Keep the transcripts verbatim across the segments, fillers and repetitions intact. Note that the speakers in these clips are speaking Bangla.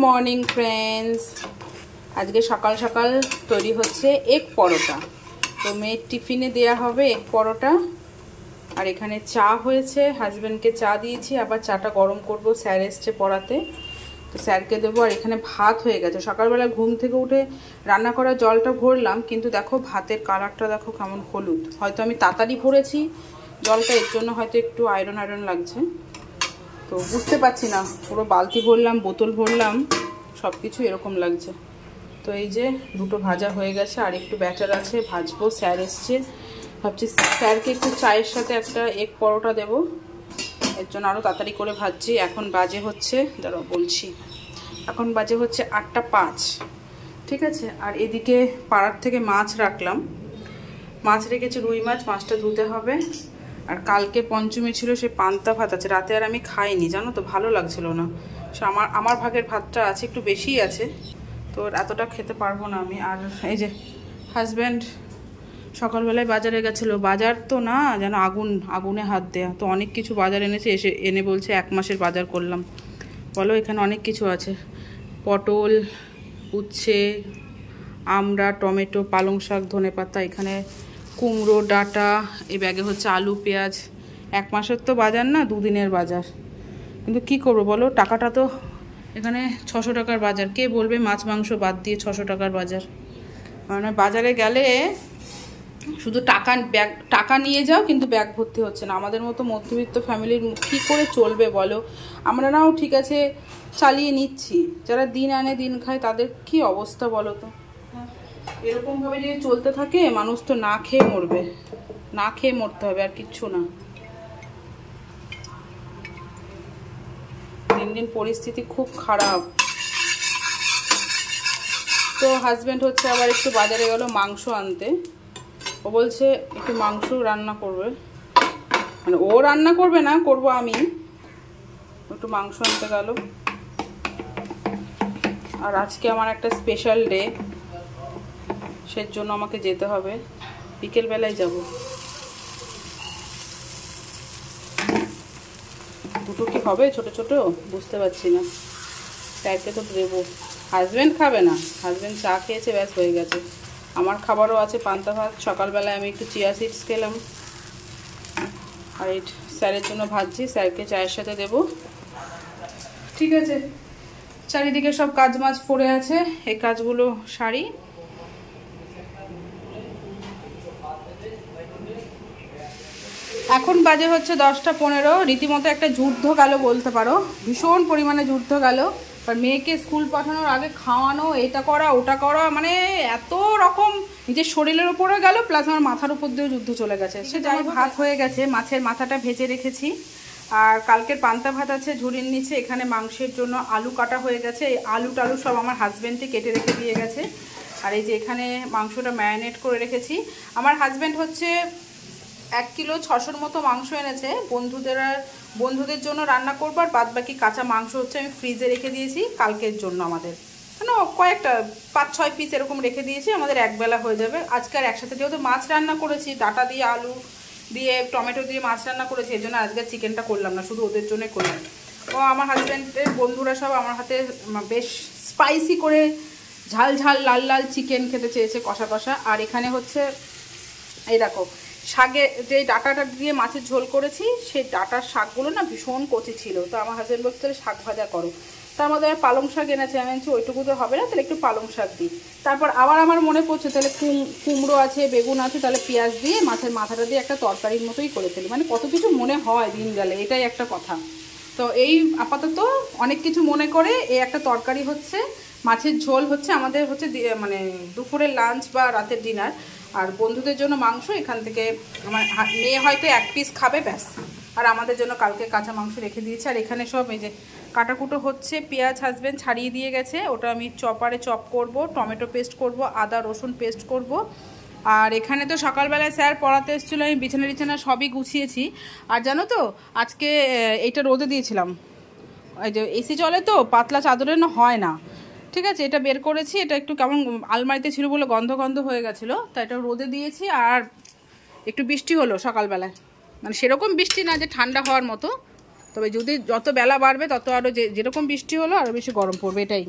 মর্নিং ফ্রেন্ডস, আজকে সকাল সকাল তৈরি হচ্ছে এগ পরোটা। তো মেয়ের টিফিনে দেয়া হবে এগ পরোটা। আর এখানে চা হয়েছে, হাজব্যান্ডকে চা দিয়েছি, আবার চাটা গরম করব, স্যার এসছে পড়াতে, তো স্যারকে দেবো। আর এখানে ভাত হয়ে গেছে, সকালবেলা ঘুম থেকে উঠে রান্না করা জলটা ভরলাম, কিন্তু দেখো ভাতের কালারটা দেখো কেমন হলুদ। হয়তো আমি তাড়াতাড়ি ভরেছি জলটা, এর জন্য হয়তো একটু আয়রন আয়রন লাগছে, তো বুঝতে পারছি না। পুরো বালতি ভরলাম, বোতল ভরলাম, সব কিছু এরকম লাগছে। তো এই যে দুটো ভাজা হয়ে গেছে, আর একটু ব্যাটার আছে, ভাজবো। স্যার এসছে, ভাবছি স্যারকে একটু চায়ের সাথে একটা এগ পরোটা দেবো, এর জন্য আরও তাড়াতাড়ি করে ভাজছি। এখন বাজে হচ্ছে, দাঁড়াও বলছি, এখন বাজে হচ্ছে আটটা পাঁচ, ঠিক আছে। আর এদিকে পাড়ার থেকে মাছ রাখলাম, মাছ রেখেছি রুই মাছ, মাছটা ধুতে হবে। আর কালকে পঞ্চমী ছিল, সে পান্তা ভাত আছে, রাতে আর আমি খাইনি, জানো তো, ভালো লাগছিল না। সে আমার আমার ভাগের ভাতটা আছে, একটু বেশিই আছে, তো এতটা খেতে পারবো না আমি। আর এই যে হাজব্যান্ড সকালবেলায় বাজারে গেছিলো, বাজার তো না যেন আগুন, আগুনে হাত দেয়া, তো অনেক কিছু বাজার এনেছে, এসে এনে বলছে এক মাসের বাজার করলাম। বলো, এখানে অনেক কিছু আছে, পটল, উচ্ছে, আমড়া, টমেটো, পালং শাক, ধনেপাতা, এখানে কুমড়ো, ডাঁটা, এই ব্যাগে হচ্ছে আলু, পেঁয়াজ। এক মাসের তো বাজার না, দুদিনের বাজার, কিন্তু কি করবো বলো, টাকাটা তো এখানে ছশো টাকার বাজার, কে বলবে মাছ মাংস বাদ দিয়ে ছশো টাকার বাজার। মানে বাজারে গেলে শুধু টাকা ব্যাগ টাকা নিয়ে যাও, কিন্তু ব্যাগ ভর্তি হচ্ছে না। আমাদের মতো মধ্যবিত্ত ফ্যামিলির কী করে চলবে বলো? আমরা নাও ঠিক আছে চালিয়ে নিচ্ছি, যারা দিন আনে দিন খায় তাদের কি অবস্থা বলো তো। এরকমভাবে যদি চলতে থাকে, মানুষ তো না খেয়ে মরবে, না খেয়ে মরতে হবে, আর কিচ্ছু না। দিন দিন পরিস্থিতি খুব খারাপ। তো হাজব্যান্ড হচ্ছে আবার একটু বাজারে গেল মাংস আনতে, ও বলছে একটু মাংস রান্না করবে, মানে ও রান্না করবে না, করব আমি। একটু মাংস আনতে গেল। আর আজকে আমার একটা স্পেশাল ডে, সের জন্য আমাকে যেতে হবে, বিকেলবেলায় যাব। দুটো কি হবে ছোট ছোট, বুঝতে পারছি না। স্যারকে তো দেবো, হাজব্যান্ড খাবে না, হাজব্যান্ড চা খেয়েছে, ব্যাস হয়ে গেছে। আমার খাবারও আছে পান্তা ভাত, সকালবেলায় আমি একটু চিয়া সিডস খেলাম। আর এই স্যারের জন্য ভাজছি, স্যারকে চায়ের সাথে দেবো, ঠিক আছে। চারিদিকে সব কাজ মাছ পড়ে আছে, এই কাজগুলো সারি। এখন বাজে হচ্ছে দশটা পনেরো, রীতিমতো একটা যুদ্ধ গেল বলতে পারো, ভীষণ পরিমাণে যুদ্ধ গেল। আর মেয়েকে স্কুল পাঠানোর আগে খাওয়ানো, এটা করা ওটা করা, মানে এত রকম নিজের শরীরের উপরে গেল, প্লাস আমার মাথার উপর দিয়েও যুদ্ধ চলে গেছে। সে যাই, ভাত হয়ে গেছে, মাছের মাথাটা ভেজে রেখেছি। আর কালকের পান্তা ভাত আছে ঝুড়ির নিচে। এখানে মাংসের জন্য আলু কাটা হয়ে গেছে, এই আলু টালু সব আমার হাজব্যান্ডে কেটে রেখে দিয়ে গেছে। আর এই যে এখানে মাংসটা ম্যারিনেট করে রেখেছি। আমার হাজব্যান্ড হচ্ছে এক কিলো ছশোর মতো মাংস এনেছে, বন্ধুদের বন্ধুদের জন্য রান্না করবো। আর বাদ বাকি কাঁচা মাংস হচ্ছে আমি ফ্রিজে রেখে দিয়েছি কালকের জন্য, আমাদের কেন কয়েকটা পাঁচ ছয় পিস এরকম রেখে দিয়েছি, আমাদের একবেলা হয়ে যাবে। আজকে আর একসাথে যেহেতু মাছ রান্না করেছি, ডাঁটা দিয়ে আলু দিয়ে টমেটো দিয়ে মাছ রান্না করেছি, এই জন্য আজকে চিকেনটা করলাম না, শুধু ওদের জন্যই করলাম। ও আমার হাজব্যান্ডের বন্ধুরা সব আমার হাতে বেশ স্পাইসি করে ঝাল ঝাল লাল লাল চিকেন খেতে চেয়েছে, কষা কষা। আর এখানে হচ্ছে এই দেখো শাকে যে ডাঁটাটা দিয়ে মাছের ঝোল করেছি, সেই ডাঁটার শাকগুলো না ভীষণ কচি ছিল, তো আমার হাজব্যান্ড বলছে তাহলে শাক ভাজা করো। তার মধ্যে পালং শাক এনেছে, আমি বলছি ওইটুকু তো হবে না, তাহলে একটু পালং শাক দিই। তারপর আবার আমার মনে পড়ছে তাহলে কুম কুমড়ো আছে, বেগুন আছে, তাহলে পেঁয়াজ দিয়ে মাছের মাথাটা দিয়ে একটা তরকারির মতোই করে ফেলি। মানে কত কিছু মনে হয় দিন গেলে, এটাই একটা কথা। তো এই আপাতত অনেক কিছু মনে করে এই একটা তরকারি হচ্ছে, মাছের ঝোল হচ্ছে, আমাদের হচ্ছে মানে দুপুরের লাঞ্চ বা রাতের ডিনার। আর বন্ধুদের জন্য মাংস, এখান থেকে আমার মেয়ে হয়তো এক পিস খাবে, ব্যাস। আর আমাদের জন্য কালকে কাঁচা মাংস রেখে দিয়েছে। আর এখানে সব এই যে কাটাকুটো হচ্ছে, পেঁয়াজ হাজব্যান্ড ছাড়িয়ে দিয়ে গেছে, ওটা আমি চপারে চপ করব, টমেটো পেস্ট করব, আদা রসুন পেস্ট করব। আর এখানে তো সকালবেলায় স্যার পড়াতে এসেছিলো, আমি বিছানা টিছানা সবই গুছিয়েছি। আর জানো তো আজকে এইটা রোদে দিয়েছিলাম, এই যে এসি চলে তো পাতলা চাদরের না হয় না, ঠিক আছে। এটা বের করেছি, এটা একটু কেমন আলমারিতে ছিল বলে গন্ধ গন্ধ হয়ে গেছিলো, তাই এটা রোদে দিয়েছি। আর একটু বৃষ্টি হলো সকালবেলায়, মানে সেরকম বৃষ্টি না যে ঠান্ডা হওয়ার মতো, তবে যদি যত বেলা বাড়বে তত আরও যে যেরকম বৃষ্টি হলো আরও বেশি গরম পড়বে, এটাই।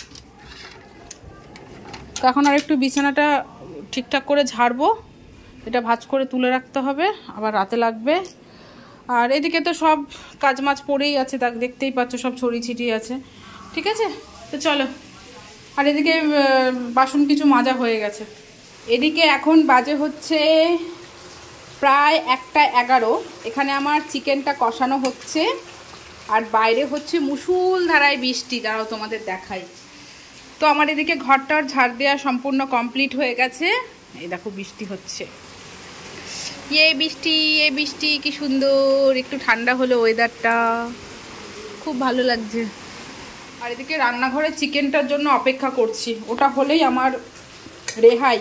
তো এখন আর একটু বিছানাটা ঠিকঠাক করে ঝাড়বো, এটা ভাঁজ করে তুলে রাখতে হবে, আবার রাতে লাগবে। আর এদিকে তো সব কাজ মাছ পড়েই আছে, তা দেখতেই পাচ্ছ সব ছড়িয়ে ছিটিয়ে আছে, ঠিক আছে। তো চলো, আর এদিকে বাসন কিছু মাজা হয়ে গেছে। এদিকে এখন বাজে হচ্ছে প্রায় একটা এগারো। এখানে আমার চিকেনটা কষানো হচ্ছে, আর বাইরে হচ্ছে মুষলধারায় বৃষ্টি, দাঁড়াও তোমাদের দেখাই। তো আমার এদিকে ঘরটার ঝাড় দেওয়া সম্পূর্ণ কমপ্লিট হয়ে গেছে। এই দেখো বৃষ্টি হচ্ছে, এ বৃষ্টি এ বৃষ্টি কি সুন্দর, একটু ঠান্ডা হলো ওয়েদারটা, খুব ভালো লাগছে। আর এদিকে রান্নাঘরে চিকেনটার জন্য অপেক্ষা করছি, ওটা হলেই আমার রেহাই।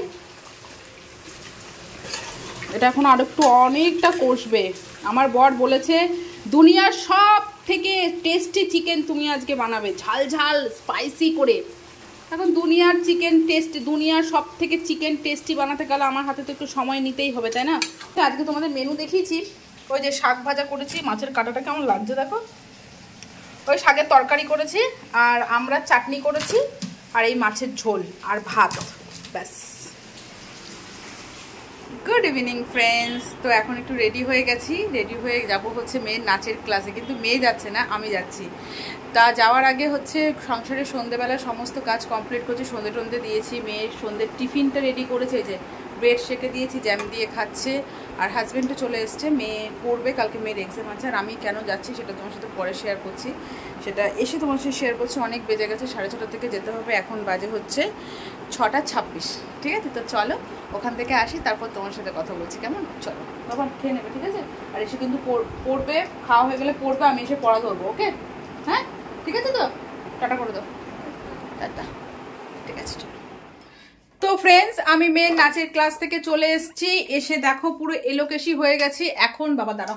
এটা এখন আর একটু অনেকটা কষবে। আমার বর বলেছে দুনিয়ার সব থেকে টেস্টি চিকেন তুমি আজকে বানাবে, ঝাল ঝাল স্পাইসি করে। এখন দুনিয়ার চিকেন টেস্ট, দুনিয়ার সব থেকে চিকেন টেস্টি বানাতে গেলে আমার হাতে তো একটু সময় নিতেই হবে, তাই না? তো আজকে তোমাদের মেনু দেখিয়েছি, ওই যে শাক ভাজা করেছি, মাছের কাঁটাটা কেমন লাগছে দেখো, ওই শাকের তরকারি করেছি, আর আমরা চাটনি করেছি, আর এই মাছের ঝোল আর ভাত, ব্যাস। Good evening friends. তো এখন একটু রেডি হয়ে গেছি, রেডি হয়ে যাব হচ্ছে মেয়ের নাচের ক্লাসে, কিন্তু মেয়ে যাচ্ছে না, আমি যাচ্ছি। তা যাওয়ার আগে হচ্ছে সংসারের সন্ধ্যেবেলা সমস্ত কাজ কমপ্লিট করছি, সন্ধ্যে টন্ধে দিয়েছি, মেয়ের সন্ধ্যের টিফিনটা রেডি করেছে, যে ব্রেড শেকে দিয়েছি, জ্যাম দিয়ে খাচ্ছে, আর হাজব্যান্ডও চলে এসছে, মেয়ে পড়বে, কালকে মেয়ের এক্সাম আছে। আর আমি কেন যাচ্ছি সেটা তোমার সাথে পরে শেয়ার করছি, সেটা এসে তোমার সাথে শেয়ার করছি। অনেক বেজে গেছে, সাড়ে ছটা থেকে যেতে হবে, এখন বাজে হচ্ছে ছটা ছাব্বিশ, ঠিক আছে। তো চলো ওখান থেকে আসি, তারপর তোমার সাথে কথা বলছি, কেমন? চলো তখন খেয়ে নেবে, ঠিক আছে। আর এসে কিন্তু পড়বে, খাওয়া হয়ে গেলে পড়বে, আমি এসে পড়া ধরবো, ওকে? হ্যাঁ ঠিক আছে, তো টাটা করে দাও, টাটা, ঠিক আছে। তো ফ্রেন্ডস, আমি মেয়ের নাচের ক্লাস থেকে চলে এসেছি, এসে দেখো পুরো এলোকেশি হয়ে গেছি। এখন বাবা দাঁড়াও,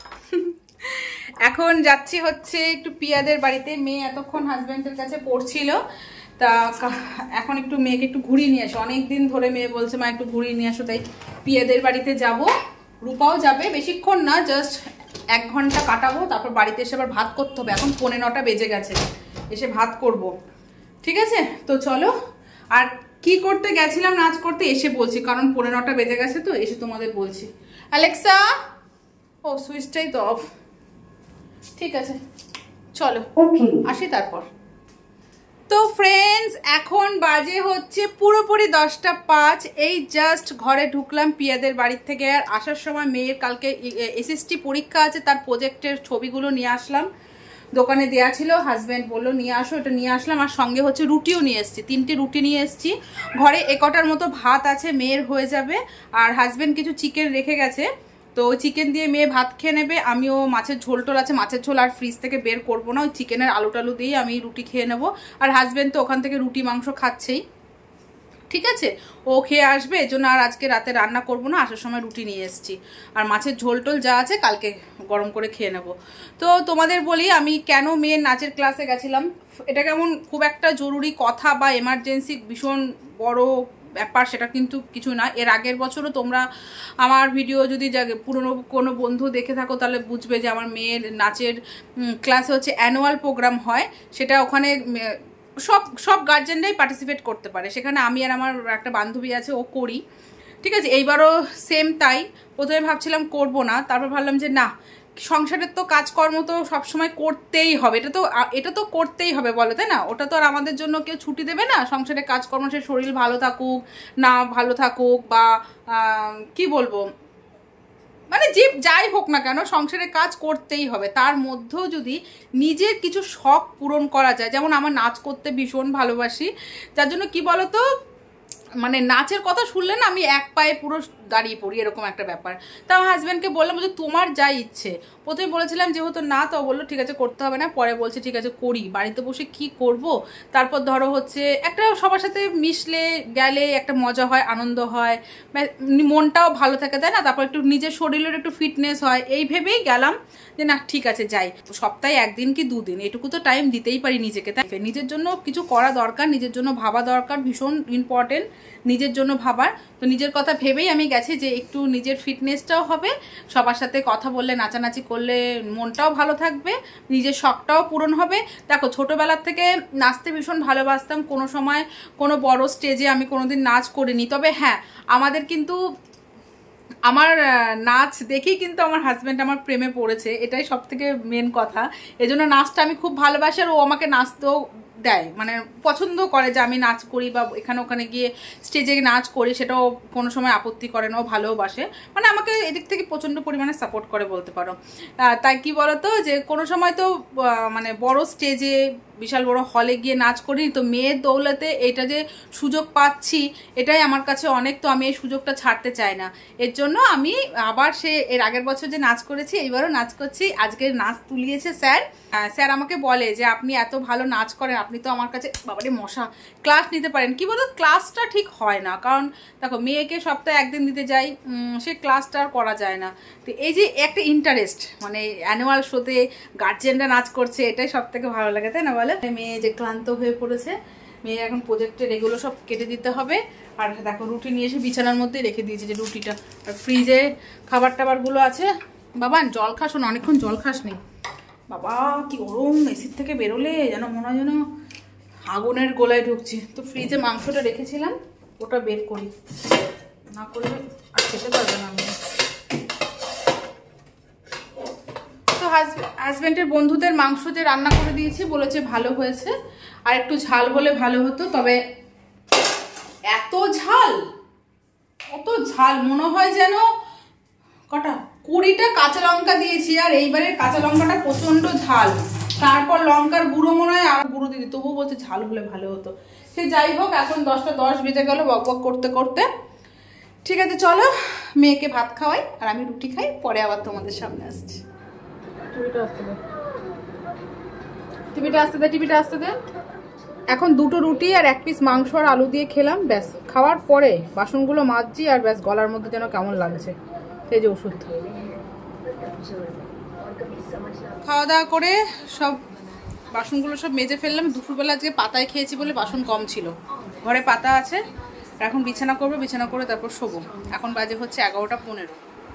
এখন যাচ্ছি হচ্ছে একটু পিয়াদের বাড়িতে। মেয়ে এতক্ষণ হাজব্যান্ডের কাছে পড়ছিল, তা এখন একটু মেয়েকে একটু ঘুরিয়ে নিয়ে আসো, অনেকদিন ধরে মেয়ে বলছে মা একটু ঘুরিয়ে নিয়ে আসো, তাই পিয়াদের বাড়িতে যাব। রূপাও যাবে, বেশিক্ষণ না, জাস্ট এক ঘন্টা কাটাবো, তারপর বাড়িতে এসে আবার ভাত করতে হবে। এখন পৌনে নটা বেজে গেছে, এসে ভাত করব, ঠিক আছে। তো চলো, আর কি করতে গেছিলাম নাচ করতে এসে বলছি, কারণ পৌনে নটা বেজে গেছে, তো এসে তোমাদের বলছি। অ্যালেক্সা, ও সুইচটাই তো অফ, ঠিক আছে চলো আসি তারপর। তো ফ্রেন্ডস, এখন বাজে হচ্ছে পুরোপুরি দশটা পাঁচ। এই জাস্ট ঘরে ঢুকলাম পিয়াদের বাড়ির থেকে, আর আসার সময় মেয়ের কালকে এসএসটি পরীক্ষা আছে, তার প্রজেক্টের ছবিগুলো নিয়ে আসলাম, দোকানে দেওয়া ছিল, হাজব্যান্ড বললো নিয়ে আসো, এটা নিয়ে আসলাম। আর সঙ্গে হচ্ছে রুটিও নিয়ে এসেছি, তিনটে রুটি নিয়ে এসেছি। ঘরে একটার মতো ভাত আছে, মেয়ের হয়ে যাবে। আর হাজব্যান্ড কিছু চিকেন রেখে গেছে, তো চিকেন দিয়ে মেয়ে ভাত খেয়ে নেবে। আমিও মাছের ঝোল টোল আছে, মাছের ঝোল আর ফ্রিজ থেকে বের করবো না, ওই চিকেনের আলু টালু দিয়ে আমি রুটি খেয়ে নেবো। আর হাজব্যান্ড তো ওখান থেকে রুটি মাংস খাচ্ছেই, ঠিক আছে, ও খেয়ে আসবে, এই জন্য আর আজকে রাতে রান্না করব না, আসার সময় রুটি নিয়ে এসেছি। আর মাছের ঝোল টোল যা আছে কালকে গরম করে খেয়ে নেব। তো তোমাদের বলি আমি কেন মেয়ের নাচের ক্লাসে গেছিলাম। এটা কেমন খুব একটা জরুরি কথা বা এমার্জেন্সি ভীষণ বড় ব্যাপার সেটা কিন্তু কিছু না। এর আগের বছরও তোমরা আমার ভিডিও যদি পুরনো কোনো বন্ধু দেখে থাকো তাহলে বুঝবে যে আমার মেয়ের নাচের ক্লাসে হচ্ছে অ্যানুয়াল প্রোগ্রাম হয়, সেটা ওখানে সব সব গার্জেনরাই পার্টিসিপেট করতে পারে। সেখানে আমি আর আমার একটা বান্ধবী আছে, ও করি, ঠিক আছে। এইবারও সেম তাই। প্রথমে ভাবছিলাম করব না, তারপর ভাবলাম যে না, সংসারের তো কাজকর্ম তো সবসময় করতেই হবে, এটা তো এটা তো করতেই হবে বলো, তাই না? ওটা তো আর আমাদের জন্য কেউ ছুটি দেবে না। সংসারের কাজকর্ম, সে শরীর ভালো থাকুক না ভালো থাকুক বা কি বলবো, মানে যে যাই হোক না কেন সংসারের কাজ করতেই হবে। তার মধ্যেও যদি নিজের কিছু শখ পূরণ করা যায়, যেমন আমার নাচ করতে ভীষণ ভালোবাসি, যার জন্য কি বলতো, মানে নাচের কথা শুনলে না আমি এক পায়ে পুরো দাঁড়িয়ে পড়ি, এরকম একটা ব্যাপার। তা আমার হাজব্যান্ডকে বললাম যে তোমার যা ইচ্ছে। প্রথমে বলেছিলাম যেহেতু না, তো বললো ঠিক আছে করতে হবে না, পরে বলছে ঠিক আছে করি, বাড়িতে বসে কি করব। তারপর ধরো হচ্ছে একটা সবার সাথে মিশলে গেলে একটা মজা হয়, আনন্দ হয়, মনটাও ভালো থাকে, তাই না? তারপর একটু নিজের শরীরের একটু ফিটনেস হয়, এই ভেবেই গেলাম যে না ঠিক আছে যাই। সপ্তাহে একদিন কি দুদিন এটুকু তো টাইম দিতেই পারি নিজেকে, তাই নিজের জন্য কিছু করা দরকার, নিজের জন্য ভাবা দরকার, ভীষণ ইম্পর্টেন্ট। নিজের জন্য ভাবার। তো নিজের কথা ভেবেই আমি গেছি যে একটু নিজের ফিটনেসটাও হবে, সবার সাথে কথা বললে নাচানাচি করলে মনটাও ভালো থাকবে, নিজের শখটাও পূরণ হবে। দেখো ছোটোবেলার থেকে নাচতে ভীষণ ভালোবাসতাম, কোনো সময় কোনো বড় স্টেজে আমি কোনোদিন নাচ করিনি। তবে হ্যাঁ, আমাদের কিন্তু আমার নাচ দেখেই কিন্তু আমার হাজব্যান্ড আমার প্রেমে পড়েছে, এটাই সব থেকে মেন কথা। এজন্য নাচটা আমি খুব ভালোবাসি, আর ও আমাকে নাচতেও দেয়, মানে পছন্দ করে যে আমি নাচ করি বা এখানে ওখানে গিয়ে স্টেজে নাচ করি, সেটাও কোনো সময় আপত্তি করে না, ও ভালোবাসে, মানে আমাকে এদিক থেকে প্রচণ্ড পরিমাণে সাপোর্ট করে বলতে পারো। তাই কি বলতো যে কোনো সময় তো মানে বড় স্টেজে বিশাল বড় হলে গিয়ে নাচ করি, তো মেয়ের দৌলতে এটা যে সুযোগ পাচ্ছি এটাই আমার কাছে অনেক, তো আমি এই সুযোগটা ছাড়তে চাই না। এর জন্য আমি আবার সে এর আগের বছর যে নাচ করেছি এইবারও নাচ করছি। আজকে নাচ তুলিয়েছে স্যার, স্যার আমাকে বলে যে আপনি এত ভালো নাচ করেন, আপনি তো আমার কাছে বাবারে মশা ক্লাস নিতে পারেন। কি বলতো, ক্লাসটা ঠিক হয় না, কারণ দেখো মেয়েকে সপ্তাহে একদিন দিতে যাই, সে ক্লাসটা আর করা যায় না। তো এই যে একটা ইন্টারেস্ট, মানে অ্যানুয়াল শোতে গার্জিয়ানরা নাচ করছে, এটাই সব থেকে ভালো লাগে, তাই না বলে? মেয়ে যে ক্লান্ত হয়ে পড়েছে, মেয়ে এখন প্রজেক্টের এগুলো সব কেটে দিতে হবে। আর দেখো রুটি নিয়ে এসে বিছানার মধ্যেই রেখে দিয়েছে যে রুটিটা, আর ফ্রিজে খাবার টাবারগুলো আছে। বাবা জল খাস না, অনেকক্ষণ জল খাস নি বাবা, কি গরম, এসির থেকে বেরোলে যেন মনে হয় যেন আগুনের গোলায় ঢুকছে। তো ফ্রিজে মাংসটা রেখেছিলাম, ওটা বের করি, না করলে আর খেতে পারবে না আমি। তো হাজব্যান্ডের বন্ধুদের মাংস যে রান্না করে দিয়েছি, বলেছে ভালো হয়েছে, আর একটু ঝাল হলে ভালো হতো। তবে এত ঝাল, অত ঝাল মনে হয় যেন কটা কুড়িটা কাঁচা লঙ্কা দিয়েছি, আর এইবারে কাঁচা লঙ্কাটা প্রচন্ড ঝাল, তারপর লঙ্কার গুঁড়ো মনে হয় আর গুঁড়ো দিদি, তবুও বলছে ঝাল হলে ভালো হতো। সে যাই হোক, এখন দশটা দশ বেজে গেল বক বক করতে করতে। ঠিক আছে চলো মেয়েকে ভাত খাওয়াই, আর আমি রুটি খাই, পরে আবার তোমাদের সামনে আসছি। টিভিটা আসতে দে, টিভিটা আসতে দে, টিভিটা আসতে দে। এখন দুটো রুটি আর এক পিস মাংস আর আলু দিয়ে খেলাম, ব্যাস। খাওয়ার পরে বাসনগুলো মাজছি, আর ব্যাস গলার মধ্যে যেন কেমন লাগছে, সেই যে ওষুধ। খাওয়া দাওয়া করে সব বাসনগুলো সব মেজে ফেললাম। দুপুরবেলা আজকে পাতায় খেয়েছি বলে বাসন কম ছিল, ঘরে পাতা আছে। এখন বিছানা করবো, বিছানা করে তারপর শোবো। এখন বাজে হচ্ছে এগারোটা পনেরো।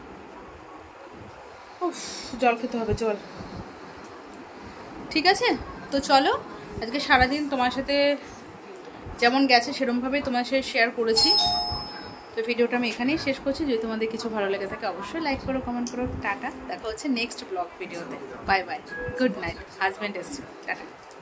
উফ, জল খেতে হবে, জল। ঠিক আছে, তো চলো আজকে সারাদিন তোমার সাথে যেমন গেছে সেরকমভাবেই তোমার সাথে শেয়ার করেছি। তো ভিডিওটা আমি এখানেই শেষ করছি। যদি তোমাদের কিছু ভালো লেগে থাকে অবশ্যই লাইক করো, কমেন্ট করো। টাটা, দেখা হচ্ছে নেক্সট ব্লগ ভিডিওতে। Bye bye, good night. Husband এসছে, টাটা।